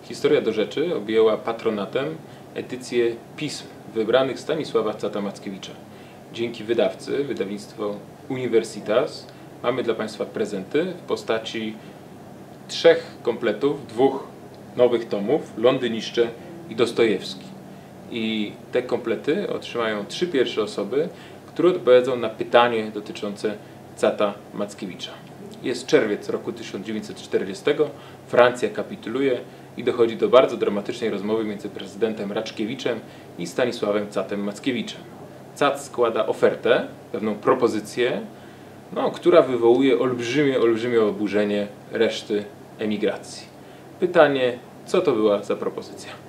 Historia do rzeczy objęła patronatem edycję pism wybranych Stanisława Cata Mackiewicza. Dzięki wydawcy, wydawnictwo Universitas, mamy dla Państwa prezenty w postaci 3 kompletów, 2 nowych tomów, Londyniszcze i Dostojewski. I te komplety otrzymają 3 pierwsze osoby, które odpowiedzą na pytanie dotyczące Cata Mackiewicza. Jest czerwiec roku 1940, Francja kapituluje i dochodzi do bardzo dramatycznej rozmowy między prezydentem Raczkiewiczem i Stanisławem Catem Mackiewiczem. Cat składa ofertę, pewną propozycję, która wywołuje olbrzymie oburzenie reszty emigracji. Pytanie, co to była za propozycja?